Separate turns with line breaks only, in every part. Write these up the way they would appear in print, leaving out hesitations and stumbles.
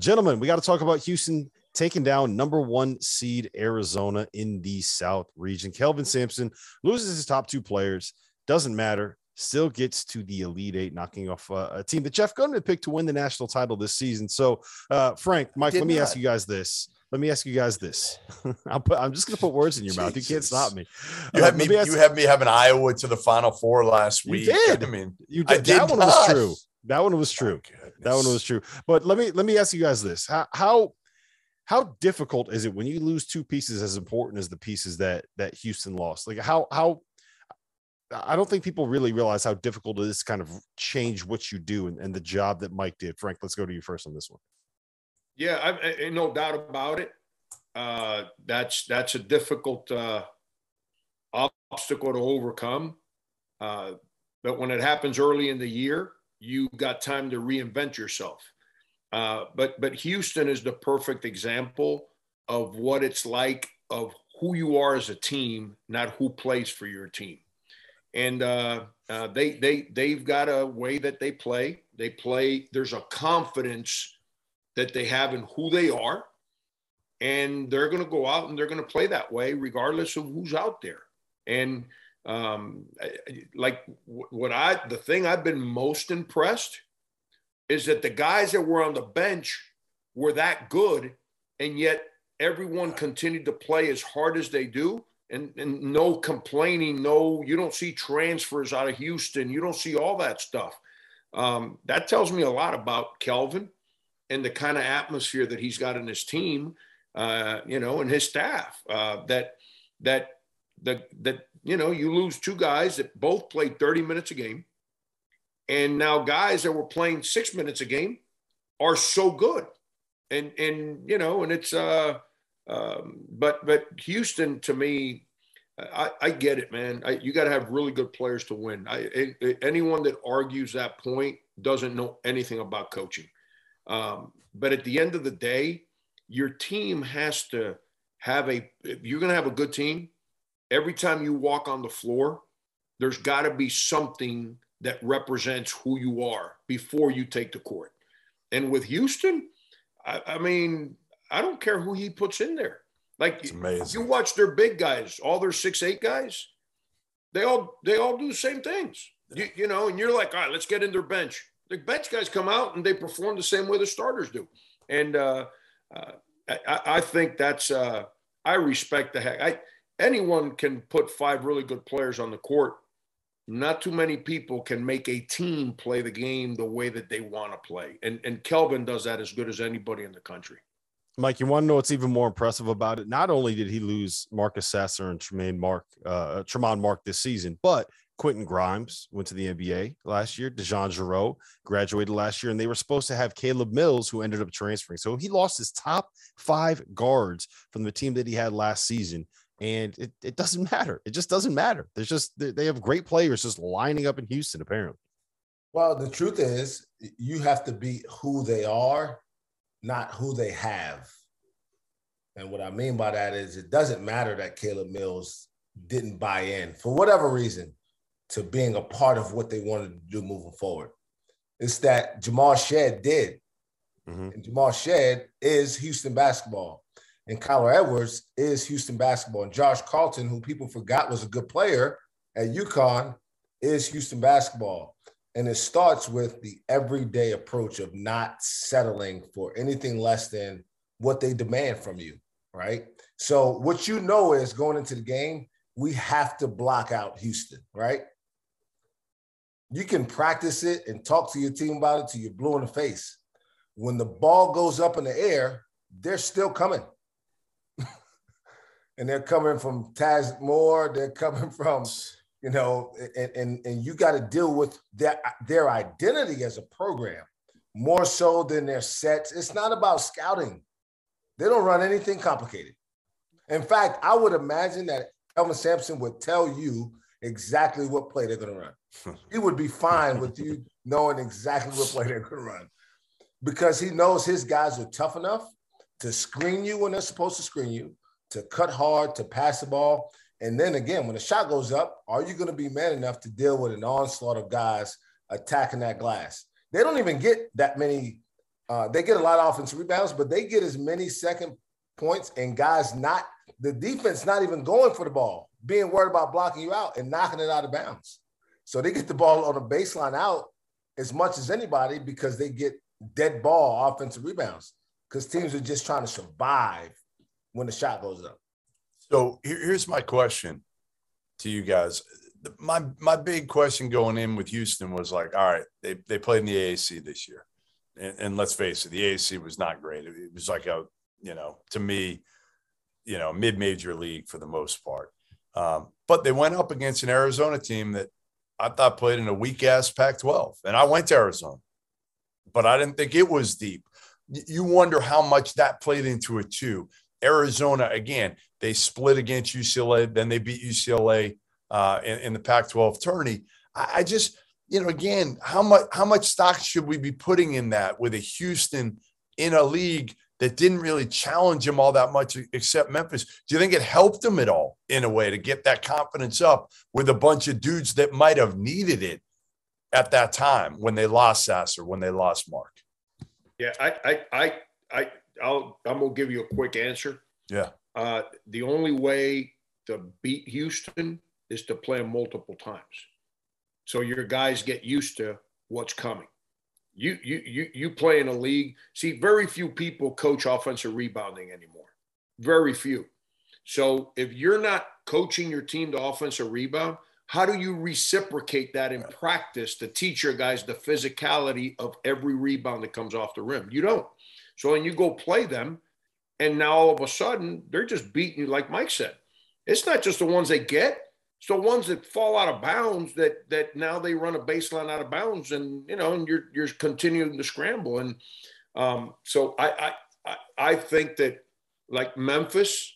Gentlemen, we got to talk about Houston taking down number 1 seed Arizona in the South region. Kelvin Sampson loses his top 2 players. Doesn't matter. Still gets to the Elite Eight, knocking off a team that Jeff Gunn had picked to win the national title this season. So, Frank, Mike, let me ask you guys this. I'm just going to put words in your mouth. You can't stop me.
You had me having Iowa to the Final Four last week.
Did.
I mean,
you did. That one was true. That one was true. That one was true. But let me ask you guys this: how difficult is it when you lose 2 pieces as important as the pieces that Houston lost? Like how I don't think people really realize how difficult it is to kind of change what you do and the job that Mike did. Frank, let's go to you first on this one.
Yeah, I no doubt about it. That's a difficult obstacle to overcome. But when it happens early in the year, you got time to reinvent yourself. But Houston is the perfect example of what it's like, of who you are as a team, not who plays for your team. And they've got a way that they play. There's a confidence that they have in who they are, and they're going to go out and they're going to play that way regardless of who's out there. And the thing I've been most impressed is that the guys that were on the bench were that good, and yet everyone continued to play as hard as they do. And no complaining, you don't see transfers out of Houston. You don't see all that stuff. That tells me a lot about Kelvin and the kind of atmosphere that he's got in his team, and his staff. You lose 2 guys that both played 30 minutes a game, and now guys that were playing 6 minutes a game are so good, and it's. But Houston, to me, I get it, man. You got to have really good players to win. Anyone that argues that point doesn't know anything about coaching. But at the end of the day, your team has to have if you're going to have a good team, every time you walk on the floor, there's got to be something that represents who you are before you take the court. And with Houston, I mean, I don't care who he puts in there. Like, it's amazing. You watch their big guys, all their 6'8" guys, they all do the same things. And you're like, all right, let's get in their bench. The bench guys come out and they perform the same way the starters do. And I think that's I respect the heck. Anyone can put 5 really good players on the court. Not too many people can make a team play the game the way that they want to play. And Kelvin does that as good as anybody in the country.
Mike, you want to know what's even more impressive about it? Not only did he lose Marcus Sasser and Tremont Mark this season, but Quentin Grimes went to the NBA last year. DeJon Jarreau graduated last year, and they were supposed to have Caleb Mills, who ended up transferring. So he lost his top 5 guards from the team that he had last season. And it doesn't matter. It just doesn't matter. They have great players just lining up in Houston, apparently.
Well, the truth is you have to be who they are, not who they have. And what I mean by that is it doesn't matter that Caleb Mills didn't buy in for whatever reason to being a part of what they wanted to do moving forward. It's that Jamal Shead did. Mm-hmm. And Jamal Shead is Houston basketball. And Kyler Edwards is Houston basketball. And Josh Carlton, who people forgot was a good player at UConn, is Houston basketball. And it starts with the everyday approach of not settling for anything less than what they demand from you, right? So what you know is going into the game, we have to block out Houston, right? You can practice it and talk to your team about it till you're blue in the face. When the ball goes up in the air, they're still coming. And they're coming from Taz Moore. They're coming from, and you got to deal with their identity as a program more so than their sets. It's not about scouting. They don't run anything complicated. In fact, I would imagine that Kelvin Sampson would tell you exactly what play they're going to run. He would be fine with you knowing exactly what play they're going to run because he knows his guys are tough enough to screen you when they're supposed to screen you, to cut hard, to pass the ball. And then again, when the shot goes up, are you going to be man enough to deal with an onslaught of guys attacking that glass? They don't even get that many They get a lot of offensive rebounds, but they get as many second points and guys the defense not even going for the ball, being worried about blocking you out and knocking it out of bounds. So they get the ball on the baseline out as much as anybody because they get dead ball offensive rebounds because teams are just trying to survive when the shot goes up.
So here's my question to you guys. My big question going in with Houston was like, all right, they played in the AAC this year. And let's face it, the AAC was not great. It was like to me, mid-major league for the most part. But they went up against an Arizona team that I thought played in a weak-ass Pac-12. And I went to Arizona, but I didn't think it was deep. You wonder how much that played into it too. Arizona, again, they split against UCLA. Then they beat UCLA in the Pac-12 tourney. I just, again, how much stock should we be putting in that with a Houston in a league that didn't really challenge him all that much except Memphis? Do you think it helped him at all in a way to get that confidence up with a bunch of dudes that might have needed it at that time when they lost Sasser, when they lost Mark?
Yeah, I'm gonna give you a quick answer.
Yeah.
The only way to beat Houston is to play them multiple times, so your guys get used to what's coming. You play in a league. See, very few people coach offensive rebounding anymore. Very few. So if you're not coaching your team to offensive rebound, how do you reciprocate that in practice to teach your guys the physicality of every rebound that comes off the rim? You don't. So when you go play them, and now all of a sudden they're just beating you, like Mike said. It's not just the ones they get. It's the ones that fall out of bounds that now they run a baseline out of bounds, and you're continuing to scramble. And so I think that, like, Memphis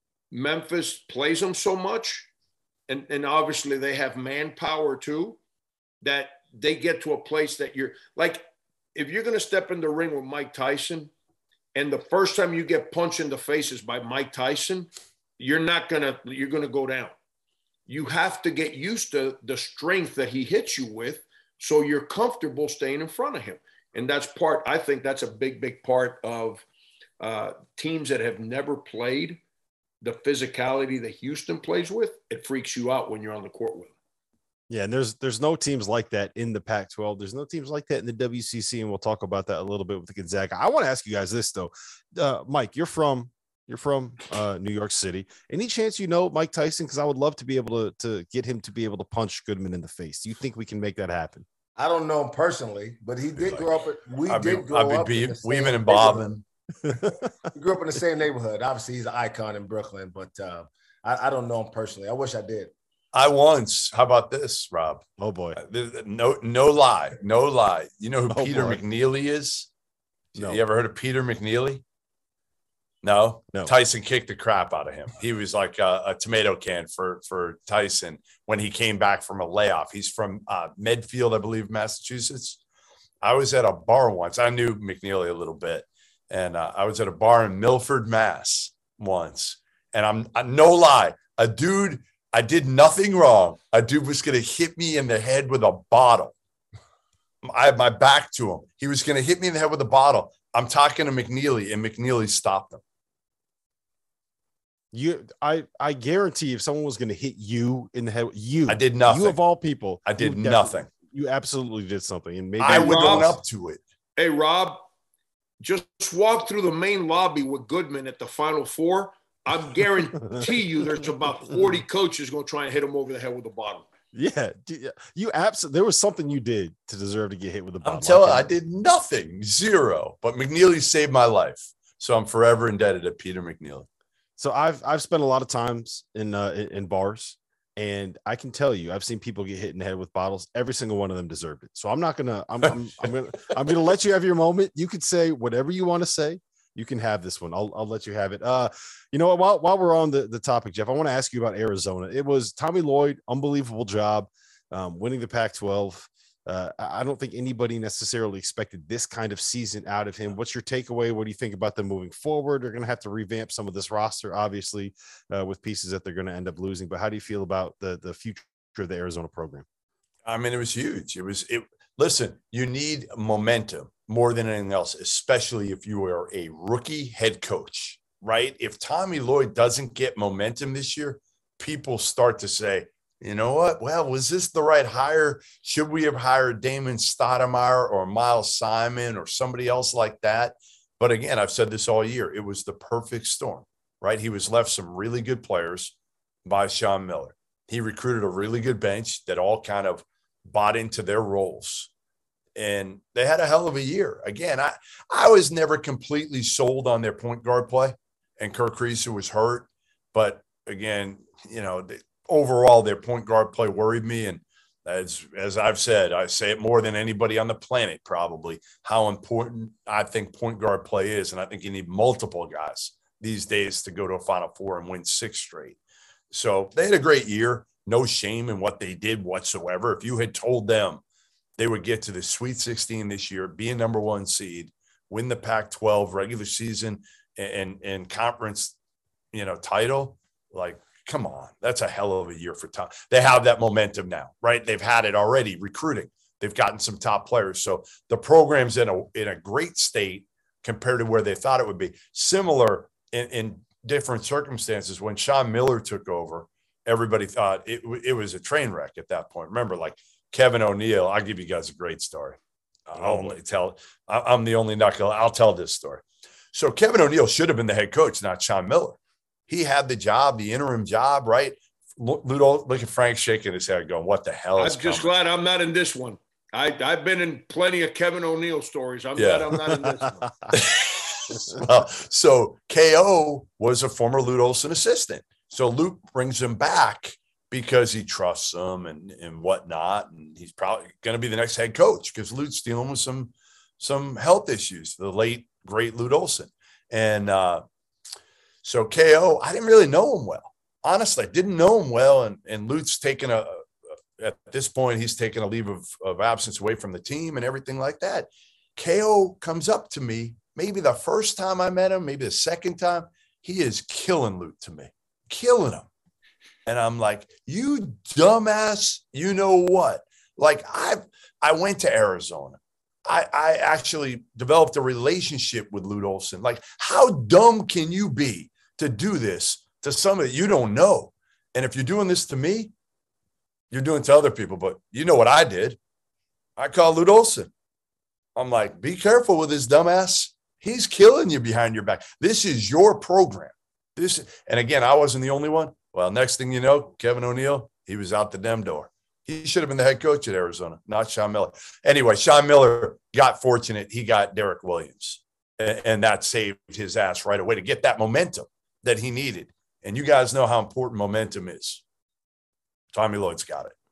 plays them so much, and obviously they have manpower too, that they get to a place that you're like, if you're going to step in the ring with Mike Tyson, and the first time you get punched in the faces by Mike Tyson, you're going to go down. You have to get used to the strength that he hits you with, so you're comfortable staying in front of him. And I think that's a big, big part of teams that have never played the physicality that Houston plays with. It freaks you out when you're on the court with them.
Yeah, and there's no teams like that in the Pac-12. There's no teams like that in the WCC, and we'll talk about that a little bit with the Gonzaga. I want to ask you guys this, though. Mike, you're from New York City. Any chance Mike Tyson? Because I would love to be able to get him to be able to punch Goodman in the face. Do you think we can make that happen?
I don't know him personally, but he did grow up. We grew up
weaving and bobbing.
He grew up in the same neighborhood. Obviously, he's an icon in Brooklyn, but I don't know him personally. I wish I did.
I once. How about this, Rob?
Oh boy.
No lie. You know who Peter McNeely is? No. You ever heard of Peter McNeely? No. Tyson kicked the crap out of him. He was like a tomato can for Tyson when he came back from a layoff. He's from Medfield, I believe, Massachusetts. I was at a bar once. I knew McNeely a little bit, and I was at a bar in Milford, Mass once. And I'm no lie, a dude. I did nothing wrong. A dude was going to hit me in the head with a bottle. I had my back to him. He was going to hit me in the head with a bottle. I'm talking to McNeely, and McNeely stopped him.
I guarantee if someone was going to hit you in the head,
I did nothing.
You of all people,
I did nothing.
You absolutely did something, and maybe
I would own up to it.
Hey, Rob, just walk through the main lobby with Goodman at the Final Four. I guarantee you, there's about 40 coaches going to try and hit him over the head with a bottle.
Yeah, you absolutely. There was something you did to deserve to get hit with a bottle.
I'm telling you, I did nothing, zero. But McNeely saved my life, so I'm forever indebted to Peter McNeely.
So I've spent a lot of times in bars, and I can tell you, I've seen people get hit in the head with bottles. Every single one of them deserved it. So I'm gonna let you have your moment. You could say whatever you want to say. You can have this one. I'll let you have it. You know what? While we're on the topic, Jeff, I want to ask you about Arizona. It was Tommy Lloyd, unbelievable job, winning the Pac-12. I don't think anybody necessarily expected this kind of season out of him. What's your takeaway? What do you think about them moving forward? They're going to have to revamp some of this roster, obviously, with pieces that they're going to end up losing. But how do you feel about the future of the Arizona program?
I mean, it was huge. Listen, you need momentum more than anything else, especially if you are a rookie head coach, right? If Tommy Lloyd doesn't get momentum this year, people start to say, you know what? Well, was this the right hire? Should we have hired Damon Stoudemire or Miles Simon or somebody else like that? But again, I've said this all year. It was the perfect storm, right? He was left some really good players by Sean Miller. He recruited a really good bench that all kind of bought into their roles. And they had a hell of a year. Again, I was never completely sold on their point guard play, and Kirk Kriisa was hurt. But again, overall, their point guard play worried me. And as I've said, I say it more than anybody on the planet, probably, how important I think point guard play is. And I think you need multiple guys these days to go to a Final Four and win 6 straight. So they had a great year. No shame in what they did whatsoever. If you had told them they would get to the Sweet 16 this year, be a number 1 seed, win the Pac-12 regular season and conference, title, like, come on, that's a hell of a year for Tom. They have that momentum now, right? They've had it already recruiting. They've gotten some top players. So the program's in a great state compared to where they thought it would be. Similar in different circumstances. When Sean Miller took over, everybody thought it was a train wreck at that point. Remember, like Kevin O'Neill, I'll give you guys a great story. I'm the only knuckle. I'll tell this story. So Kevin O'Neill should have been the head coach, not Sean Miller. He had the job, the interim job, right? Ludo, look at Frank shaking his head going, what the hell is
I'm just glad I'm not in this one. I've been in plenty of Kevin O'Neill stories. I'm glad I'm not in this one.
Well, so KO was a former Lute Olson assistant. So Lute brings him back because he trusts him and whatnot. And he's probably going to be the next head coach because Lute's dealing with some health issues, the late, great Lute Olson. And so KO, I didn't really know him well. Honestly, I didn't know him well. And Lute's taken at this point, he's taken a leave of absence away from the team and everything like that. KO comes up to me, maybe the first time I met him, maybe the second time. He is killing Lute to me, killing him. And I'm like, you dumbass, you know what? Like I went to Arizona. I actually developed a relationship with Lute Olson. Like, how dumb can you be to do this to somebody you don't know? And if you're doing this to me, you're doing it to other people. But you know what I did? I called Lute Olson. I'm like, be careful with this dumbass. He's killing you behind your back. This is your program. And again, I wasn't the only one. Well, next thing you know, Kevin O'Neill, he was out the damn door. He should have been the head coach at Arizona, not Sean Miller. Anyway, Sean Miller got fortunate. He got Derek Williams, and that saved his ass right away to get that momentum that he needed. And you guys know how important momentum is. Tommy Lloyd's got it.